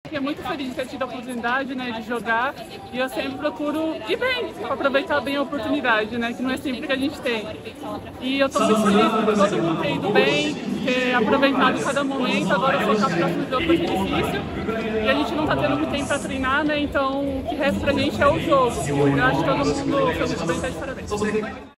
fiquei muito feliz de ter tido a oportunidade, né, de jogar, e eu sempre procuro ir bem, para aproveitar bem a oportunidade, né, que não é sempre que a gente tem. E eu estou muito feliz por todo mundo ter ido bem, ter aproveitado cada momento. Agora focar para o próximo jogo vai ser difícil, e a gente não está tendo muito tempo para treinar, né, então o que resta pra gente é o jogo. Eu acho que todo mundo foi muito bem, tá de parabéns.